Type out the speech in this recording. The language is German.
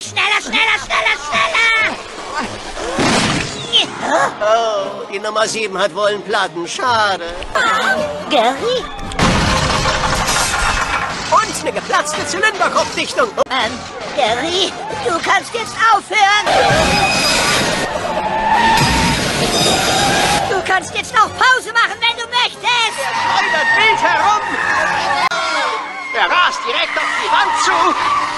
Schneller, schneller, schneller, schneller! Oh, die Nummer 7 hat wohl einen Platten. Schade. Gary? Und eine geplatzte Zylinderkopfdichtung. Gary, du kannst jetzt aufhören! Du kannst jetzt noch Pause machen, wenn du möchtest! Schleudert wild herum. Er rast direkt auf die Wand zu.